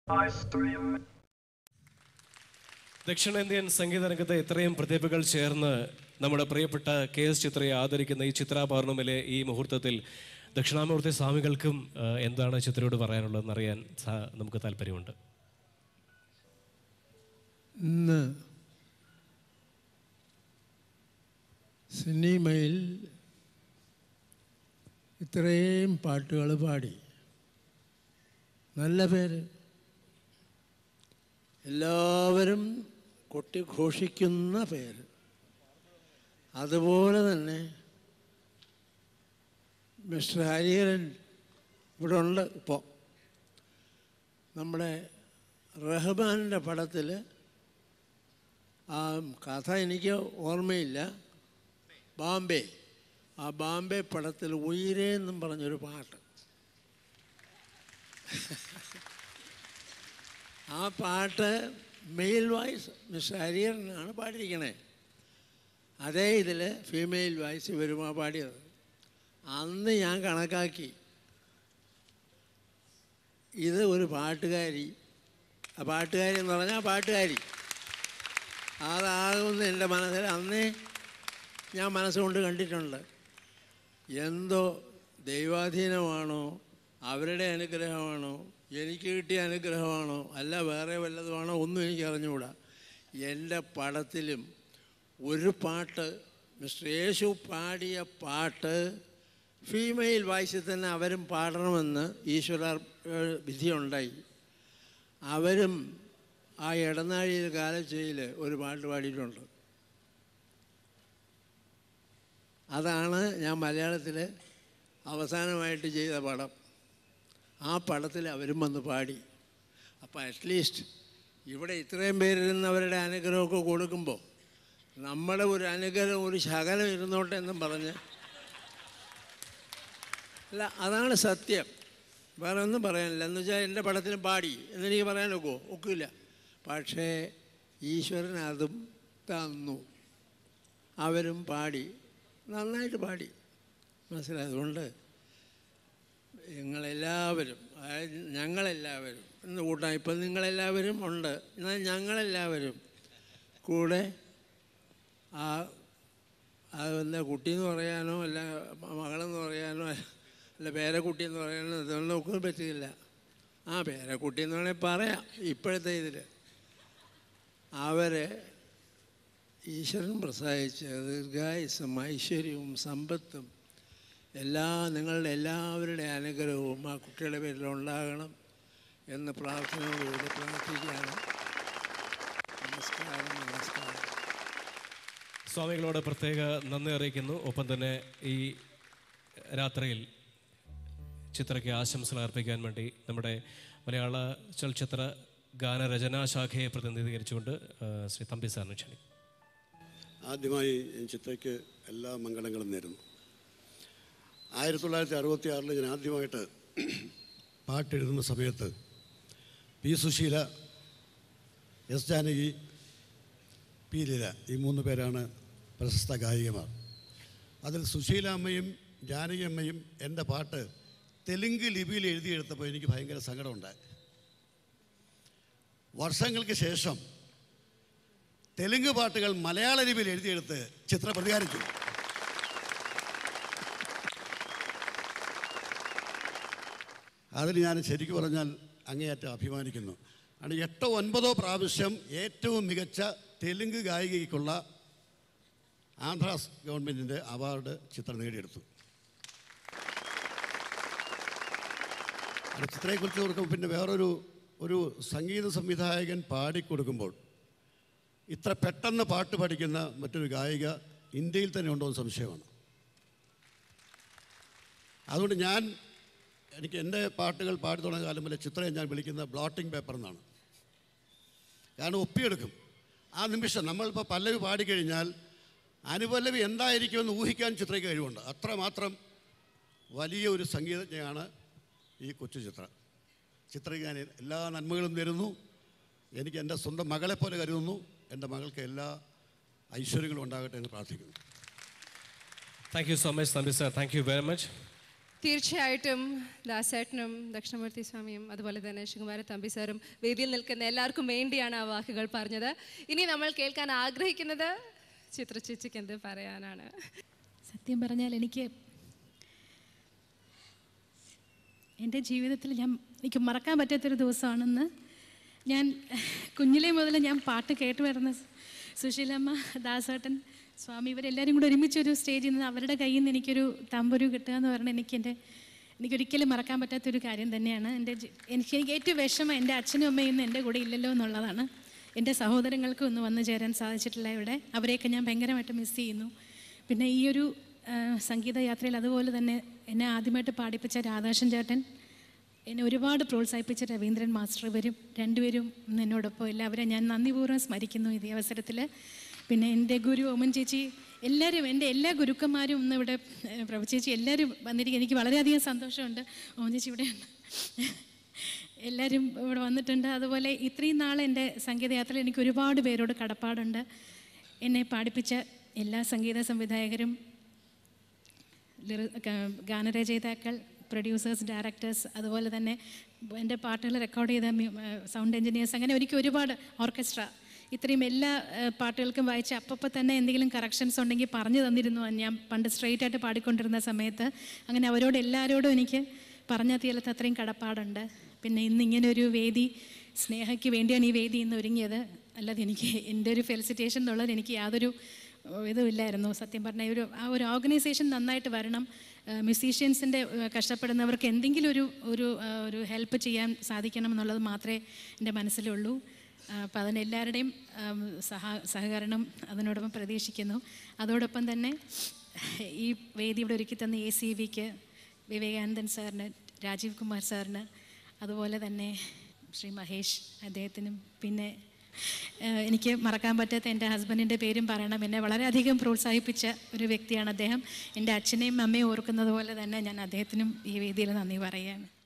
ദക്ഷിണേന്ത്യൻ സംഗീത രംഗത്തെ ഇത്രയും പ്രതിഭകൾ ചേർന്ന് നമ്മുടെ പ്രിയപ്പെട്ട KS ചിത്രയെ ആദരിക്കുന്ന ഈ ചിത്രാ പൗർണമിയിലെ ഈ മുഹൂർത്തത്തിൽ ദക്ഷിണാമൂർത്തി സ്വാമികൾക്കും എന്താണ് ചിത്രയോട് പറയാനുള്ളതെന്ന് അറിയാൻ നമുക്ക് താല്പര്യമുണ്ട്. ഇന്ന് സിനിമയിൽ ഇത്രയും പാട്ടുകൾ പാടി, നല്ല പേര്, എല്ലാവരും കൊട്ടിഘോഷിക്കുന്ന പേര്. അതുപോലെ തന്നെ മിസ്റ്റർ ഹരിഹരൻ ഇവിടെ ഉണ്ട്. ഇപ്പോൾ നമ്മുടെ റഹ്മാൻ്റെ പടത്തിൽ ആ കഥ എനിക്ക് ഓർമ്മയില്ല, ബാംബെ, ആ ബാംബെ പടത്തിൽ ഉയരേ എന്നും പറഞ്ഞൊരു പാട്ട്, ആ പാട്ട് മെയിൽ വോയിസ് മിസ്റ്റർ ഹരിഹരനാണ് പാടിയിരിക്കണേ. അതേ ഇതിൽ ഫീമെയിൽ വോയിസ് ഇവരുമാ പാടിയത്. അന്ന് ഞാൻ കണക്കാക്കി ഇത് ഒരു പാട്ടുകാരി, ആ പാട്ടുകാരി എന്ന് പറഞ്ഞാൽ പാട്ടുകാരി അതാകുമെന്ന് എൻ്റെ മനസ്സിൽ അന്നേ ഞാൻ മനസ്സുകൊണ്ട് കണ്ടിട്ടുണ്ട്. എന്തോ ദൈവാധീനമാണോ, അവരുടെ അനുഗ്രഹമാണോ, എനിക്ക് കിട്ടിയ അനുഗ്രഹമാണോ, അല്ല വേറെ വല്ലതുമാണോ, ഒന്നും എനിക്ക് അറിഞ്ഞുകൂടാ. എൻ്റെ പടത്തിലും ഒരു പാട്ട്, മിസ്റ്റർ യേശു പാടിയ പാട്ട് ഫീമെയിൽ വോയിസിൽ തന്നെ അവരും പാടണമെന്ന് ഈശ്വര വിധിയുണ്ടായി. അവരും ആ ഇടനാഴിയിൽ കാലച്ചയിൽ ഒരു പാട്ട് പാടിയിട്ടുണ്ട്. അതാണ് ഞാൻ മലയാളത്തിൽ അവസാനമായിട്ട് ചെയ്ത പടം. ആ പടത്തിൽ അവരും വന്ന് പാടി. അപ്പോൾ അറ്റ്ലീസ്റ്റ് ഇവിടെ ഇത്രയും പേരിരുന്നവരുടെ അനുഗ്രഹമൊക്കെ കൊടുക്കുമ്പോൾ നമ്മുടെ ഒരു അനുഗ്രഹം, ഒരു ശകലം ഇരുന്നോട്ടെ എന്നും പറഞ്ഞ്, അല്ല അതാണ് സത്യം, വേറെ ഒന്നും പറയാനില്ല. എന്ന് വെച്ചാൽ എൻ്റെ പടത്തിന് പാടി എന്നെനിക്ക് പറയാനൊക്കുമോ? ഒക്കില്ല. പക്ഷേ ഈശ്വരൻ അതും തന്നു, അവരും പാടി, നന്നായിട്ട് പാടി, മനസ്സിലായതുകൊണ്ട് നിങ്ങളെല്ലാവരും, അതായത് ഞങ്ങളെല്ലാവരും എന്ന് കൂട്ടാം. ഇപ്പം നിങ്ങളെല്ലാവരും ഉണ്ട്, എന്നാൽ ഞങ്ങളെല്ലാവരും കൂടെ അതെന്താ കുട്ടിയെന്ന് പറയാനോ അല്ല മകളെന്ന് പറയാനോ അല്ല പേരക്കുട്ടിയെന്ന് പറയാനോ ഇതൊന്നും ഒക്കെ പറ്റില്ല. ആ പേരക്കുട്ടിയെന്ന് വേണമെങ്കിൽ പറയാം. ഇപ്പോഴത്തെ ഇതിൽ അവരെ ഈശ്വരൻ പ്രസാദിച്ച ദീർഘായുസ്സും ഐശ്വര്യവും സമ്പത്തും നിങ്ങളുടെ എല്ലാവരുടെ അനുഗ്രഹവും ആ കുട്ടികളുടെ പേരിൽ ഉണ്ടാകണം എന്ന് പ്രാർത്ഥനയോടുകൂടി പ്രാർത്ഥിക്കുകയാണ്. നമസ്കാരം, നമസ്കാരം. സ്വാമികളോട് പ്രത്യേക നന്ദി അറിയിക്കുന്നു. ഒപ്പം തന്നെ ഈ രാത്രിയിൽ ചിത്രയ്ക്ക് ആശംസകൾ അർപ്പിക്കാൻ വേണ്ടി നമ്മുടെ മലയാള ചലച്ചിത്ര ഗാനരചനാ ശാഖയെ പ്രതിനിധീകരിച്ചുകൊണ്ട് ശ്രീ തമ്പി സാറിന് ക്ഷണിക്കും. ആദ്യമായി ചിത്രയ്ക്ക് എല്ലാ മംഗളങ്ങളും നേരുന്നു. 1966 ഞാൻ ആദ്യമായിട്ട് പാട്ടെഴുതുന്ന സമയത്ത് P Susheela, S Janaki, P Leela, ഈ 3 പേരാണ് പ്രശസ്ത ഗായികമാർ. അതിൽ സുശീല അമ്മയും ജാനകി അമ്മയും എൻ്റെ പാട്ട് തെലുങ്ക് ലിപിയിൽ എഴുതിയെടുത്തപ്പോൾ എനിക്ക് ഭയങ്കര സങ്കടമുണ്ടായി. വർഷങ്ങൾക്ക് ശേഷം തെലുങ്ക് പാട്ടുകൾ മലയാള ലിപിയിൽ എഴുതിയെടുത്ത് ചിത്ര പ്രതികാരിച്ചു. അതിൽ ഞാൻ ശരിക്കും പറഞ്ഞാൽ അങ്ങേയറ്റം അഭിമാനിക്കുന്നു. ആണ് 8 or 9 പ്രാവശ്യം ഏറ്റവും മികച്ച തെലുങ്ക് ഗായികയ്ക്കുള്ള ആന്ധ്രാസ് ഗവൺമെൻറ്റിൻ്റെ അവാർഡ് ചിത്ര നേടിയെടുത്തു. ചിത്രയെക്കുറിച്ച് ഓർക്കുമ്പോൾ പിന്നെ വേറൊരു സംഗീത സംവിധായകൻ പാടിക്കൊടുക്കുമ്പോൾ ഇത്ര പെട്ടെന്ന് പാട്ട് പഠിക്കുന്ന മറ്റൊരു ഗായിക ഇന്ത്യയിൽ തന്നെ ഉണ്ടോ എന്ന് സംശയമാണ്. അതുകൊണ്ട് എനിക്ക് എൻ്റെ പാട്ടുകൾ പാടി തുടങ്ങിയ കാലം മുതലേ ചിത്രയെ ഞാൻ വിളിക്കുന്ന ബ്ലോട്ടിംഗ് പേപ്പർ എന്നാണ്. കാരണം ഒപ്പിയെടുക്കും. ആ നിമിഷം നമ്മളിപ്പോൾ പല്ലവി പാടിക്കഴിഞ്ഞാൽ അനുപല്ലവി എന്തായിരിക്കുമെന്ന് ഊഹിക്കാൻ ചിത്രയ്ക്ക് കഴിവുണ്ട്. അത്രമാത്രം വലിയ ഒരു സംഗീതജ്ഞയാണ് ഈ കൊച്ചു ചിത്ര. ചിത്രയ്ക്ക് ഞാൻ എല്ലാ നന്മകളും നേരുന്നു. എനിക്ക് എൻ്റെ സ്വന്തം മകളെപ്പോലെ കരുതുന്നു. എൻ്റെ മകൾക്ക് എല്ലാ ഐശ്വര്യങ്ങളും ഉണ്ടാകട്ടെ എന്ന് പ്രാർത്ഥിക്കുന്നു. Thank you so much Thampi sir. Thank you very much. തീർച്ചയായിട്ടും ദാസേട്ടനും ദക്ഷിണമൂർത്തി സ്വാമിയും അതുപോലെ തന്നെ ശിവകുമാര തമ്പി സാറും വേദിയിൽ നിൽക്കുന്ന എല്ലാവർക്കും വേണ്ടിയാണ് ആ വാക്കുകൾ പറഞ്ഞത്. ഇനി നമ്മൾ കേൾക്കാൻ ആഗ്രഹിക്കുന്നത് ചിത്ര ചേച്ചിക്ക് എന്ത് പറയാനാണ്? സത്യം പറഞ്ഞാൽ എൻ്റെ ജീവിതത്തിൽ എനിക്ക് മറക്കാൻ പറ്റാത്തൊരു ദിവസമാണെന്ന്. ഞാൻ കുഞ്ഞിലേ മുതൽ ഞാൻ പാട്ട് കേട്ട് വരുന്ന സുശീലമ്മ, ദാസേട്ടൻ, സ്വാമി ഇവരെല്ലാവരും കൂടെ ഒരുമിച്ചൊരു സ്റ്റേജിൽ നിന്ന് അവരുടെ കയ്യിൽ നിന്ന് എനിക്കൊരു തമ്പുരു കിട്ടുക എന്ന് പറഞ്ഞാൽ എനിക്കൊരിക്കലും മറക്കാൻ പറ്റാത്തൊരു കാര്യം തന്നെയാണ്. എനിക്ക് ഏറ്റവും വിഷമം എൻ്റെ അച്ഛനും അമ്മയും ഇന്ന് എൻ്റെ കൂടെ ഇല്ലല്ലോ എന്നുള്ളതാണ്. എൻ്റെ സഹോദരങ്ങൾക്കും ഒന്ന് വന്നു ചേരാൻ സാധിച്ചിട്ടില്ല ഇവിടെ. അവരെയൊക്കെ ഞാൻ ഭയങ്കരമായിട്ട് മിസ് ചെയ്യുന്നു. പിന്നെ ഈ ഒരു സംഗീതയാത്രയിൽ അതുപോലെ തന്നെ എന്നെ ആദ്യമായിട്ട് പാടിപ്പിച്ച രാധാകൃഷ്ണൻ ചേട്ടൻ, എന്നെ ഒരുപാട് പ്രോത്സാഹിപ്പിച്ച രവീന്ദ്രൻ മാസ്റ്റർ, ഇവരും രണ്ടുപേരും എന്നോടൊപ്പം എല്ലാവരും ഞാൻ നന്ദിപൂർവ്വം സ്മരിക്കുന്നു ഈ അവസരത്തിൽ. പിന്നെ എൻ്റെ ഗുരു ഓമൻ ചേച്ചി, എല്ലാവരും എൻ്റെ എല്ലാ ഗുരുക്കന്മാരും ഇന്ന് ഇവിടെ, പ്രഭു ചേച്ചി, എല്ലാവരും വന്നിരിക്കും. എനിക്ക് വളരെയധികം സന്തോഷമുണ്ട്. ഓമൻ ചേച്ചി ഇവിടെയുണ്ട്, എല്ലാവരും ഇവിടെ വന്നിട്ടുണ്ട്. അതുപോലെ ഇത്രയും നാൾ എൻ്റെ സംഗീതയാത്രയിൽ എനിക്ക് ഒരുപാട് പേരോട് കടപ്പാടുണ്ട്. എന്നെ പാടിപ്പിച്ച എല്ലാ സംഗീത സംവിധായകരും, ഗാനരചയിതാക്കൾ, പ്രൊഡ്യൂസേഴ്സ്, ഡയറക്ടേഴ്സ്, അതുപോലെ തന്നെ എൻ്റെ പാട്ടുകൾ റെക്കോർഡ് ചെയ്ത സൗണ്ട് എഞ്ചിനീയേഴ്സ്, അങ്ങനെ എനിക്ക് ഒരുപാട് ഓർക്കസ്ട്ര, ഇത്രയും എല്ലാ പാട്ടുകൾക്കും വായിച്ച് അപ്പം തന്നെ എന്തെങ്കിലും കറക്ഷൻസ് ഉണ്ടെങ്കിൽ പറഞ്ഞു തന്നിരുന്നു ഞാൻ പണ്ട് സ്ട്രെയിറ്റ് ആയിട്ട് പാടിക്കൊണ്ടിരുന്ന സമയത്ത്. അങ്ങനെ അവരോട് എല്ലാവരോടും എനിക്ക് പറഞ്ഞ തീരത്ത് അത്രയും കടപ്പാടുണ്ട്. പിന്നെ ഇന്നിങ്ങനെ ഒരു വേദി, സ്നേഹയ്ക്ക് വേണ്ടിയാണ് ഈ വേദി ഇന്ന് ഒരുങ്ങിയത്. അല്ലാതെ എനിക്ക് എൻ്റെ ഒരു ഫെലിസിറ്റേഷൻ എന്നുള്ളത് എനിക്ക് യാതൊരു ഇതുമില്ലായിരുന്നു. സത്യം പറഞ്ഞാൽ ആ ഒരു ഓർഗനൈസേഷൻ നന്നായിട്ട് വരണം. മ്യൂസീഷ്യൻസിൻ്റെ കഷ്ടപ്പെടുന്നവർക്ക് എന്തെങ്കിലും ഒരു ഹെൽപ്പ് ചെയ്യാൻ സാധിക്കണം എന്നുള്ളത് മാത്രമേ എൻ്റെ മനസ്സിലുള്ളൂ. അപ്പം അതിനെല്ലാവരുടെയും സഹകരണം അതിനോടൊപ്പം പ്രതീക്ഷിക്കുന്നു. അതോടൊപ്പം തന്നെ ഈ വേദി ഇവിടെ ഒരുക്കി തന്ന ACVക്ക്, വിവേകാനന്ദൻ സാറിന്, രാജീവ് കുമാർ സാറിന്, അതുപോലെ തന്നെ ശ്രീ മഹേഷ് അദ്ദേഹത്തിനും, പിന്നെ എനിക്ക് മറക്കാൻ പറ്റാത്ത എൻ്റെ ഹസ്ബൻഡിൻ്റെ പേരും പറയണം. എന്നെ വളരെയധികം പ്രോത്സാഹിപ്പിച്ച ഒരു വ്യക്തിയാണ് അദ്ദേഹം. എൻ്റെ അച്ഛനെയും അമ്മയും ഓർക്കുന്നത് പോലെ തന്നെ ഞാൻ അദ്ദേഹത്തിനും ഈ വേദിയിൽ നന്ദി പറയുകയാണ്.